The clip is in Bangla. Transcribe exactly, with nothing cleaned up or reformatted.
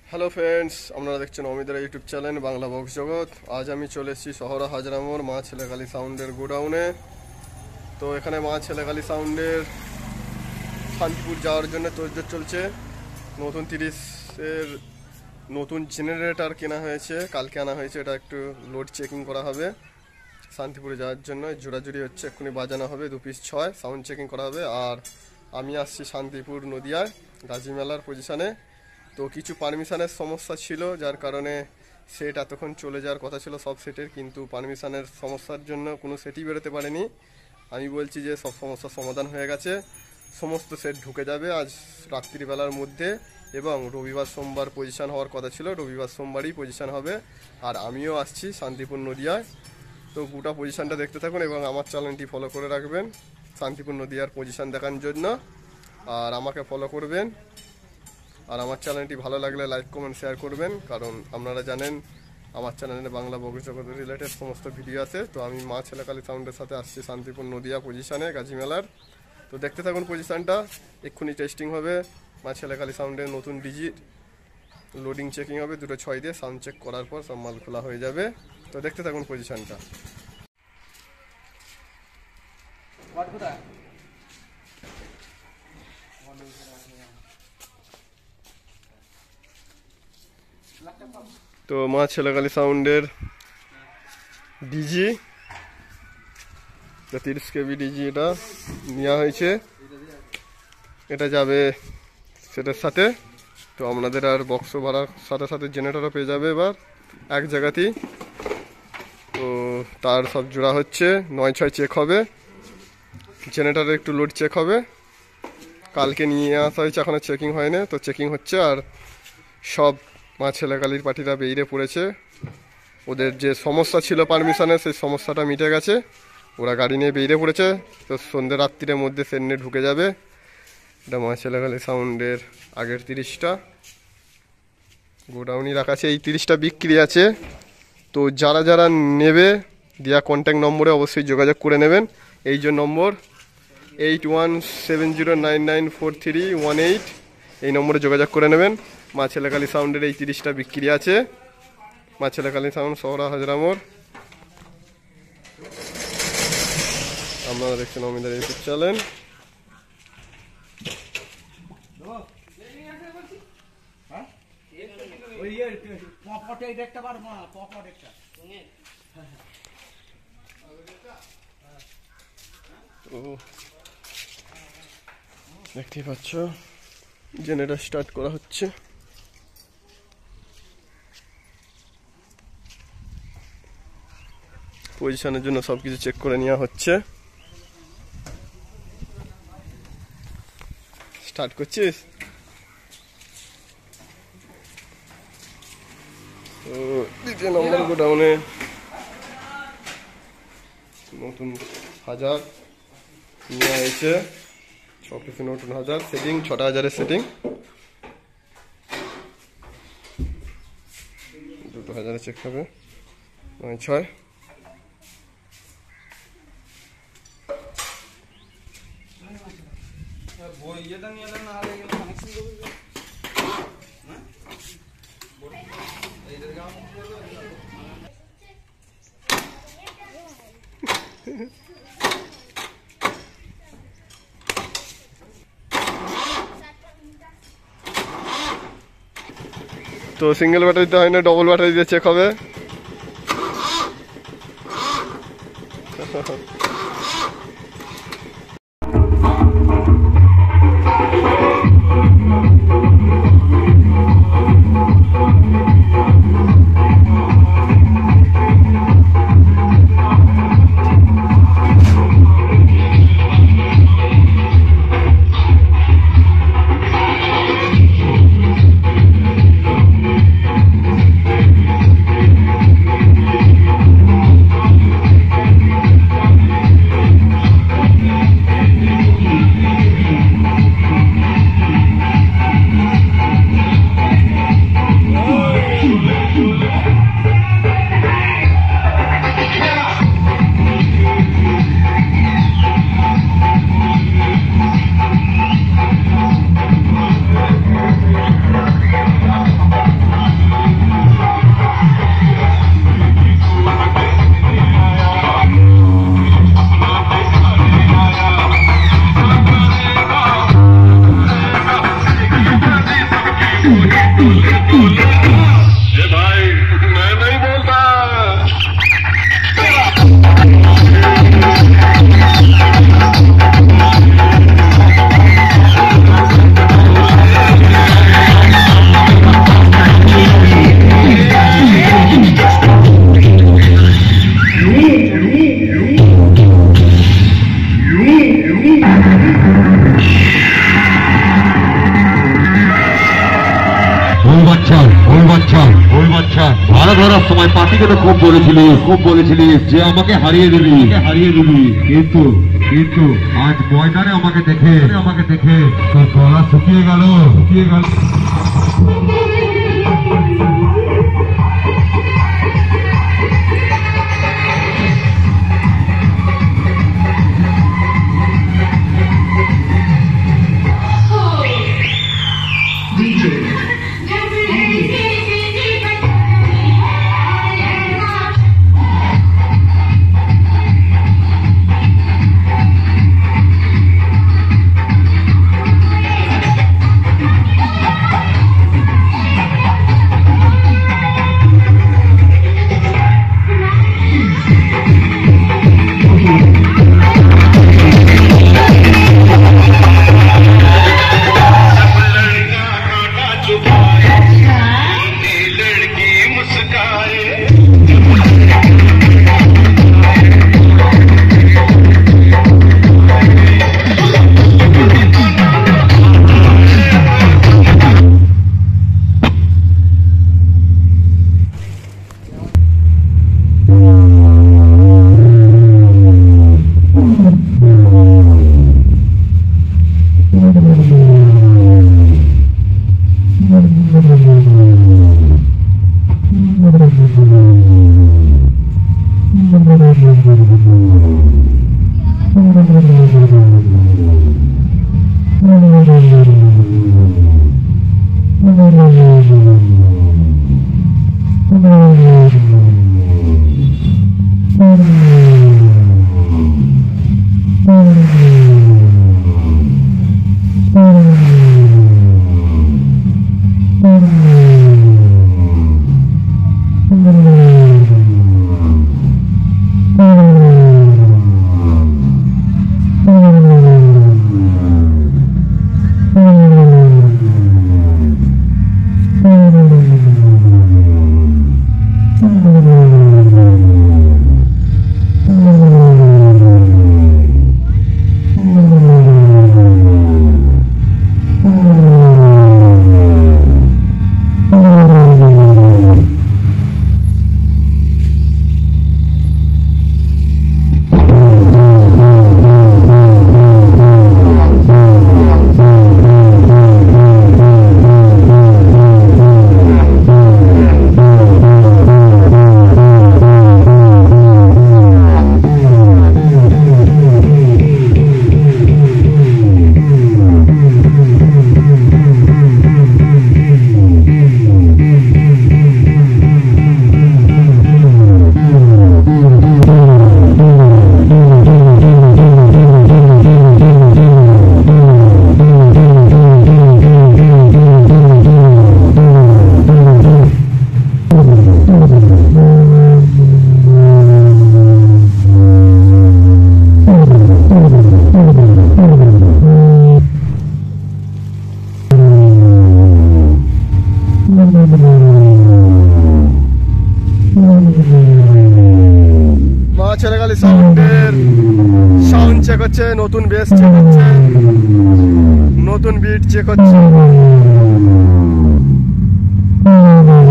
হ্যালো ফ্রেন্ডস, আপনারা দেখছেন অমিতের ইউটিউব চ্যানেল বাংলা বক্স জগৎ। আজ আমি চলে এসেছি শহরা হাজরামোড় মা ছেলেকালী সাউন্ডের গোডাউনে। তো এখানে মা ছেলেকালী সাউন্ডের শান্তিপুর যাওয়ার জন্য তোড়জোড় চলছে। নতুন তিরিশের নতুন জেনারেটর কেনা হয়েছে, কালকে আনা হয়েছে। এটা একটু লোড চেকিং করা হবে শান্তিপুরে যাওয়ার জন্য। জোড়াজুড়ি হচ্ছে, এক্ষুনি বাজানো হবে, দু পিস ছয় সাউন্ড চেকিং করা হবে। আর আমি আসছি শান্তিপুর নদিয়ায় গাজী মেলার পজিশানে। তো কিছু পারমিশনের সমস্যা ছিল, যার কারণে সেট এতক্ষণ চলে যাওয়ার কথা ছিল সব সেটের, কিন্তু পারমিশনের সমস্যার জন্য কোনো সেটই বেরোতে পারেনি। আমি বলছি যে সব সমস্যার সমাধান হয়ে গেছে, সমস্ত সেট ঢুকে যাবে আজ রাত্রিবেলার মধ্যে। এবং রবিবার সোমবার পজিশান হওয়ার কথা ছিল, রবিবার সোমবারই পজিশান হবে। আর আমিও আসছি শান্তিপুর নদিয়ায়। তো গোটা পজিশানটা দেখতে থাকুন এবং আমার চ্যানেলটি ফলো করে রাখবেন শান্তিপুর নদিয়ার পজিশান দেখার জন্য। আর আমাকে ফলো করবেন। আর আমার চ্যানেলটি ভালো লাগলে লাইক কমেন্ট শেয়ার করবেন, কারণ আপনারা জানেন আমার চ্যানেলে বাংলা বক্স জগৎ রিলেটেড সমস্ত ভিডিও আছে। তো আমি মা ছেলেকালী সাউন্ডের সাথে আসছি শান্তিপুর নদিয়া পজিশানে গাজী মেলার। তো দেখতে থাকুন পজিশানটা, এক্ষুনি টেস্টিং হবে মা ছেলেকালী সাউন্ডের নতুন ডিজি লোডিং চেকিং হবে, দুটো ছয় দিয়ে সাউন্ড চেক করার পর সব মাল খোলা হয়ে যাবে। তো দেখতে থাকুন পজিশানটা। তো মা ছেলেকালী সাউন্ডের ডিজি তিরিশ কেবি ডিজি এটা নেওয়া হয়েছে, এটা যাবে সেটার সাথে। তো আপনাদের আর বক্স ভাড়ার সাথে সাথে জেনারেটরও পেয়ে যাবে এবার এক জায়গাতেই। তো তার সব জোড়া হচ্ছে, নয় ছয় চেক হবে, জেনারেটরে একটু লোড চেক হবে। কালকে নিয়ে আসা হয়েছে, এখনও চেকিং হয়নি, তো চেকিং হচ্ছে। আর সব মা ছেলেকালীর পার্টিরা বেরিয়ে পড়েছে, ওদের যে সমস্যা ছিল পারমিশনের সেই সমস্যাটা মিটে গেছে, ওরা গাড়ি নিয়ে বেরিয়ে পড়েছে। তো সন্ধ্যে রাত্রির মধ্যে সেন্নে ঢুকে যাবে। এটা মা ছেলেকালী সাউন্ডের আগের তিরিশটা গোডাউনই রাখা আছে, এই তিরিশটা বিক্রি আছে। তো যারা যারা নেবে দেওয়া কন্ট্যাক্ট নম্বরে অবশ্যই যোগাযোগ করে নেবেন। এই যে number eight one seven zero nine nine four three one eight, এই নম্বরে যোগাযোগ করে নেবেন। মা ছেলেকালী সাউন্ডের এই তিরিশটা বিক্রি আছে, মা ছেলেকালী সাউন্ড শহরা হাজরামোড়। আপনারা দেখছেন অমিতের ইউটিউব চ্যানেল। দেখতেই পাচ্ছ জেনারেটর স্টার্ট করা হচ্ছে। পজিশনের জন্য সবকিছু চেক করে নেওয়া হচ্ছে। স্টার্ট করছিস? তো দ্বিতীয় নম্বর গোডাউনে নতুন হাজার নেওয়া হয়েছে, ছ পিসে নতুন হাজার সেটিং, ছটা হাজারের সেটিং, দুটো হাজারে চেক হবে, নয় ছয়। তো সিঙ্গেল ব্যাটারিতে হয় না, ডবল ব্যাটারি দিয়ে চেক হবে। ये भाई मैं नहीं बोलता। ভালো ধরার সময় পার্টিকে তো খুব বলেছিলি খুব বলেছিলি যে আমাকে হারিয়ে দিবি হারিয়ে দিবি কিন্তু কিন্তু আজ ময়দানে আমাকে দেখে আমাকে দেখে তোর গলা শুকিয়ে গেল শুকিয়ে গেল। ছেলেখালি সাউন্ডের সাউন্ড চেক হচ্ছে, নতুন বেস চেক হচ্ছে, নতুন বিট চেক হচ্ছে।